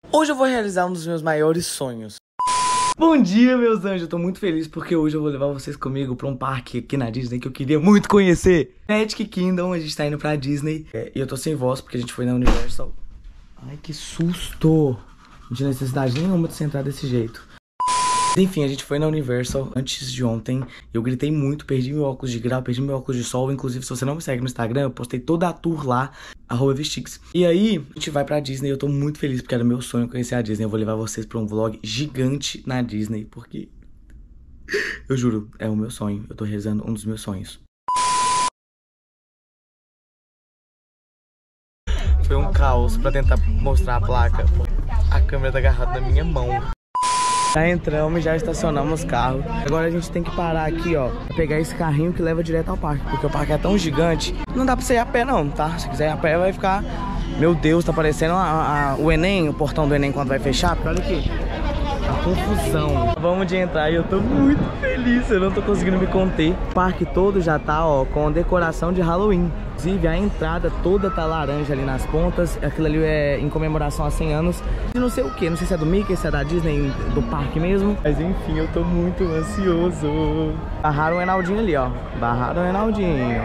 Hoje eu vou realizar um dos meus maiores sonhos. Bom dia, meus anjos, eu tô muito feliz porque hoje eu vou levar vocês comigo pra um parque aqui na Disney que eu queria muito conhecer. Magic Kingdom, a gente tá indo pra Disney e eu tô sem voz porque a gente foi na Universal. Ai, que susto! Não tinha necessidade nenhuma de você entrar desse jeito. Enfim, a gente foi na Universal antes de ontem. Eu gritei muito, perdi meu óculos de grau, perdi meu óculos de sol. Inclusive, se você não me segue no Instagram, eu postei toda a tour lá, @vestix. E aí, a gente vai pra Disney. Eu tô muito feliz porque era meu sonho conhecer a Disney. Eu vou levar vocês pra um vlog gigante na Disney, porque eu juro, é o meu sonho. Eu tô realizando um dos meus sonhos. Foi um caos pra tentar mostrar a placa. A câmera tá agarrada na minha mão. Já entramos, já estacionamos o carro. Agora a gente tem que parar aqui, ó, pra pegar esse carrinho que leva direto ao parque, porque o parque é tão gigante. Não dá pra você ir a pé não, tá? Se quiser ir a pé vai ficar... Meu Deus, tá parecendo o Enem, o portão do Enem quando vai fechar. Porque olha aqui, a confusão. Vamos de entrar e eu tô muito feliz, eu não tô conseguindo me conter. O parque todo já tá, ó, com decoração de Halloween. Inclusive a entrada toda tá laranja ali nas pontas. Aquilo ali é em comemoração a 100 anos de não sei o que, não sei se é do Mickey, se é da Disney, do parque mesmo. Mas enfim, eu tô muito ansioso. Barraram o Enaldinho ali, ó. Barraram o Enaldinho.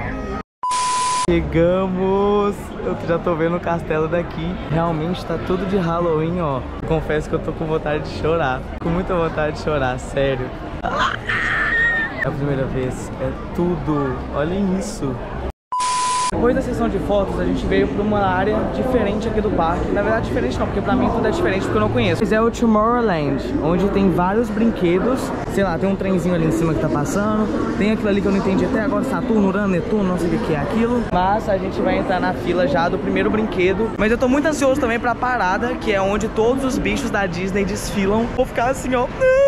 Chegamos! Eu já tô vendo o castelo daqui. Realmente tá tudo de Halloween, ó. Confesso que eu tô com vontade de chorar. Com muita vontade de chorar, sério. É a primeira vez. É tudo. Olhem isso. Depois da sessão de fotos, a gente veio pra uma área diferente aqui do parque. Na verdade, diferente não, porque pra mim tudo é diferente porque eu não conheço. Mas é o Tomorrowland, onde tem vários brinquedos. Sei lá, tem um trenzinho ali em cima que tá passando. Tem aquilo ali que eu não entendi até agora, Saturno, Urano, Netuno, não sei o que é aquilo. Mas a gente vai entrar na fila já do primeiro brinquedo. Mas eu tô muito ansioso também pra parada, que é onde todos os bichos da Disney desfilam. Vou ficar assim, ó.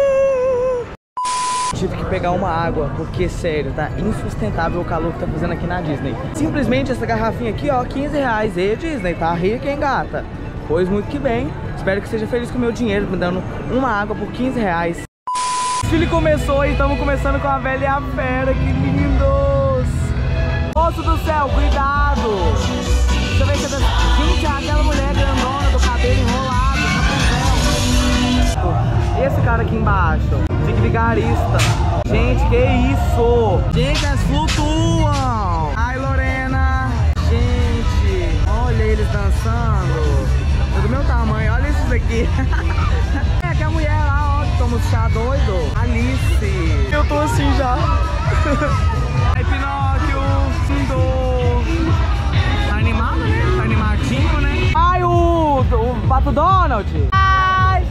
Tive que pegar uma água, porque sério, tá insustentável o calor que tá fazendo aqui na Disney. Simplesmente essa garrafinha aqui, ó, 15 reais. E Disney, tá rica, hein, gata? Pois muito que bem. Espero que seja feliz com o meu dinheiro, me dando uma água por 15 reais. O desfile começou e estamos começando com a Bela e a Fera, que lindos! Moço do céu, cuidado! Deixa eu ver se gente, aquela mulher grandona do cabelo enrolado, tá com véu. Esse cara aqui embaixo, Fique Vigarista. Gente, que isso? Gente, elas flutuam. Ai, Lorena. Gente, olha eles dançando. É do meu tamanho, olha isso daqui. É que a mulher lá, ó, que toma chá doido. Alice. Eu tô assim já. Ai, Pinóquio. Lindo. Tá animado, né? Tá animadinho, né? Ai, o Pato Donald. Ai.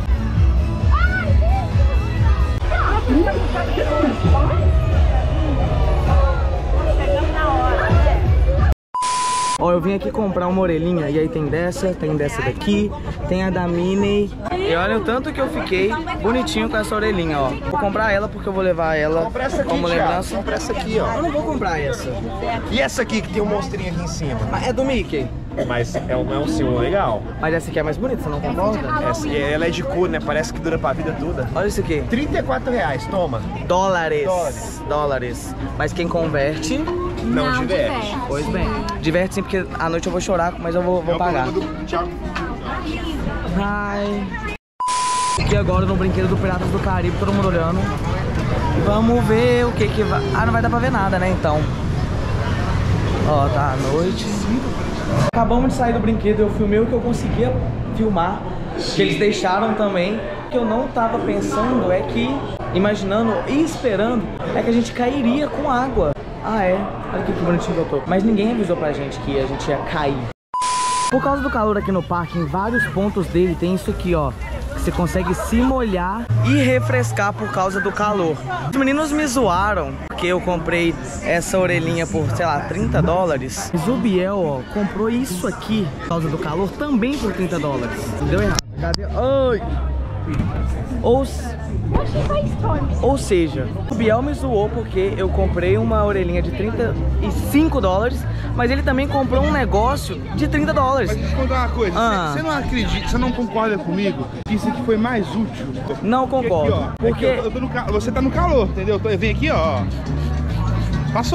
Ó, eu vim aqui comprar uma orelhinha e aí tem dessa daqui, tem a da Minnie. E olha o tanto que eu fiquei bonitinho com essa orelhinha, ó. Vou comprar ela porque eu vou levar ela como lembrança. Compra essa aqui, ó. Eu não vou comprar essa. E essa aqui que tem um monstrinho aqui em cima? É do Mickey. Mas é um símbolo legal. Mas essa aqui é mais bonita, você não concorda? Ela é de cor, né? Parece que dura pra vida toda. Olha isso aqui. 34 reais, toma. Dólares. Mas quem converte... Não diverte. Pois bem. Diverte sim, porque à noite eu vou chorar, mas eu vou pagar. Ai. Aqui agora no brinquedo do Piratas do Caribe, todo mundo olhando. Vamos ver o que vai... Ah, não vai dar pra ver nada, né, então. Ó, tá à noite. Acabamos de sair do brinquedo, eu filmei o que eu conseguia filmar, que eles deixaram também. O que eu não tava pensando é que, imaginando e esperando, é que a gente cairia com água. Ah, é? Olha aqui que bonitinho que eu tô. Mas ninguém avisou pra gente que a gente ia cair. Por causa do calor aqui no parque, em vários pontos dele tem isso aqui, ó. Que você consegue se molhar e refrescar por causa do calor. Os meninos me zoaram porque eu comprei essa orelhinha por, sei lá, 30 dólares. Mas o Biel, ó, comprou isso aqui por causa do calor também por 30 dólares. Deu errado. Cadê? Ai! Ou seja, o Biel me zoou porque eu comprei uma orelhinha de 35 dólares, mas ele também comprou um negócio de 30 dólares. Mas deixa eu contar uma coisa, você não acredita, você não concorda comigo que isso aqui foi mais útil? Não concordo. Porque você tá no calor, entendeu? Eu venho aqui, ó. Passou.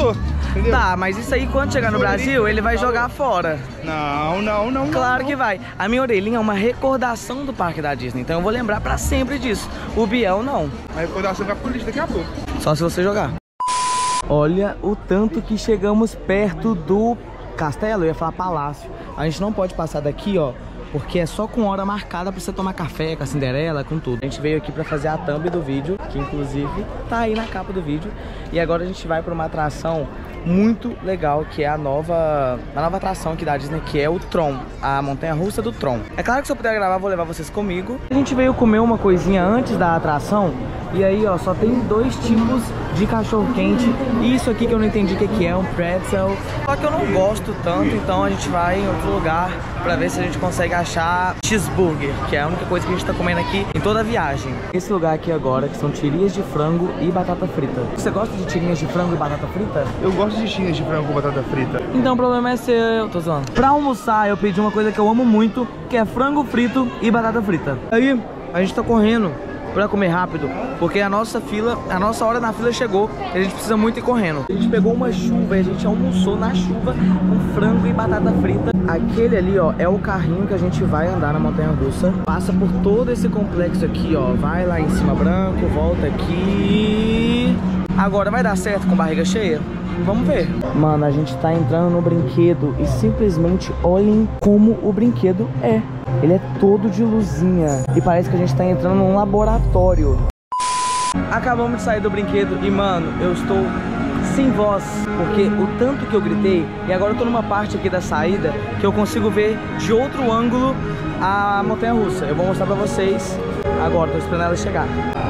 entendeu? Tá, mas isso aí quando chegar no Brasil, ele vai jogar fora. Não. Claro que vai. A minha orelhinha é uma recordação do parque da Disney, então eu vou lembrar pra sempre disso. O Biel não. A recordação vai pro lixo daqui a pouco. Só se você jogar. Olha o tanto que chegamos perto do castelo, eu ia falar palácio. A gente não pode passar daqui, ó, porque é só com hora marcada pra você tomar café com a Cinderela, com tudo. A gente veio aqui pra fazer a thumb do vídeo, que inclusive tá aí na capa do vídeo. E agora a gente vai pra uma atração muito legal, que é a nova atração aqui da Disney, que é o Tron, a montanha-russa do Tron. É claro que se eu puder gravar, vou levar vocês comigo. A gente veio comer uma coisinha antes da atração, e aí, ó, só tem 2 tipos de cachorro-quente. Isso aqui que eu não entendi o que é, um pretzel. Só que eu não gosto tanto, então a gente vai em outro lugar pra ver se a gente consegue achar cheeseburger, que é a única coisa que a gente tá comendo aqui em toda a viagem. Esse lugar aqui agora, que são tirinhas de frango e batata frita. Você gosta de tirinhas de frango e batata frita? Eu gosto de tirinhas de frango com batata frita. Então o problema é seu, tô zoando. Pra almoçar eu pedi uma coisa que eu amo muito, que é frango frito e batata frita. Aí a gente tá correndo pra comer rápido, porque a nossa hora na fila chegou e a gente precisa muito ir correndo. A gente pegou uma chuva e a gente almoçou na chuva com frango e batata frita. Aquele ali, ó, é o carrinho que a gente vai andar na montanha-russa. Passa por todo esse complexo aqui, ó. Vai lá em cima branco, volta aqui. Agora vai dar certo com barriga cheia? Vamos ver. Mano, a gente tá entrando no brinquedo e simplesmente olhem como o brinquedo é. Ele é todo de luzinha e parece que a gente tá entrando num laboratório. Acabamos de sair do brinquedo e, mano, eu estou sem voz, porque o tanto que eu gritei. E agora eu tô numa parte aqui da saída que eu consigo ver de outro ângulo a montanha-russa. Eu vou mostrar pra vocês agora, tô esperando ela chegar.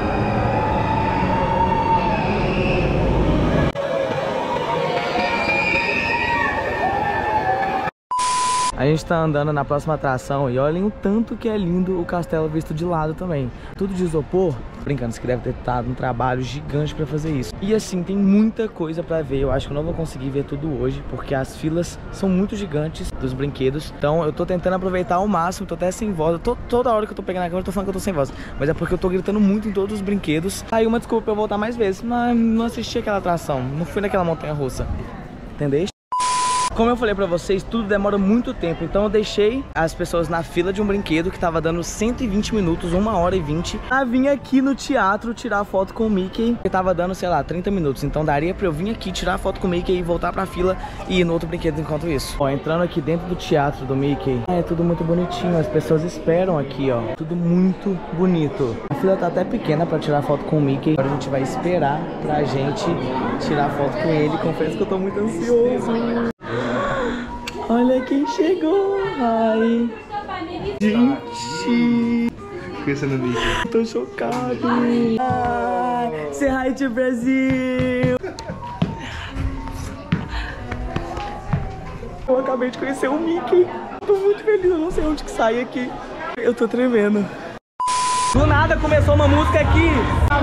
A gente tá andando na próxima atração e olhem o tanto que é lindo o castelo visto de lado também. Tudo de isopor, brincando, isso que deve ter dado um trabalho gigante pra fazer isso. E assim, tem muita coisa pra ver, eu acho que eu não vou conseguir ver tudo hoje, porque as filas são muito gigantes dos brinquedos. Então eu tô tentando aproveitar ao máximo, tô até sem voz. Toda hora que eu tô pegando a câmera eu tô falando que eu tô sem voz, mas é porque eu tô gritando muito em todos os brinquedos. Aí uma desculpa pra eu voltar mais vezes, mas não assisti aquela atração, não fui naquela montanha-russa, entendeu? Como eu falei pra vocês, tudo demora muito tempo, então eu deixei as pessoas na fila de um brinquedo que tava dando 120 minutos, 1h20. Eu vim aqui no teatro tirar foto com o Mickey, que tava dando, sei lá, 30 minutos. Então daria pra eu vir aqui tirar foto com o Mickey e voltar pra fila e ir no outro brinquedo enquanto isso. Ó, entrando aqui dentro do teatro do Mickey, é tudo muito bonitinho, as pessoas esperam aqui, ó. Tudo muito bonito. A fila tá até pequena pra tirar foto com o Mickey. Agora a gente vai esperar pra gente tirar foto com ele. Confesso que eu tô muito ansioso. Olha quem chegou, ai. Gente, Pensa no Mickey. tô chocado. Ai, say hi to Brasil. Eu acabei de conhecer o Mickey. Tô muito feliz, eu não sei onde que sai aqui. Eu tô tremendo. Do nada começou uma música aqui.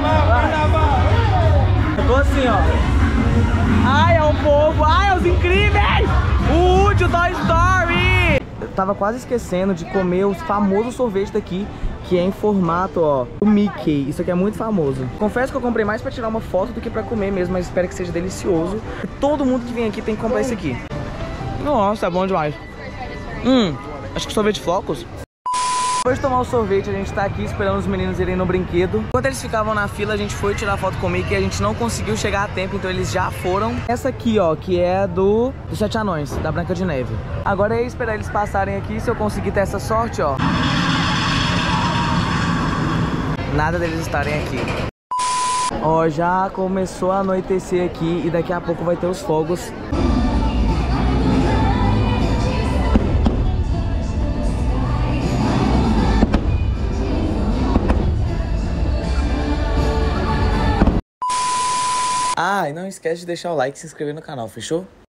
Eu tô assim, ó. Ai, é o povo. Ai, é os incríveis. O Woody, o Toy Story. Eu tava quase esquecendo de comer os famosos sorvetes daqui, que é em formato, ó, o Mickey. Isso aqui é muito famoso. Confesso que eu comprei mais pra tirar uma foto do que pra comer mesmo, mas espero que seja delicioso. E todo mundo que vem aqui tem que comprar esse aqui. Nossa, é bom demais. Acho que sorvete flocos. Depois de tomar o sorvete, a gente tá aqui esperando os meninos irem no brinquedo. Enquanto eles ficavam na fila, a gente foi tirar foto com o Mickey e a gente não conseguiu chegar a tempo, então eles já foram. Essa aqui, ó, que é dos 7 Anões, da Branca de Neve. Agora é esperar eles passarem aqui, se eu conseguir ter essa sorte, ó. Nada deles estarem aqui. Ó, já começou a anoitecer aqui e daqui a pouco vai ter os fogos. Ah, e não esquece de deixar o like e se inscrever no canal, fechou?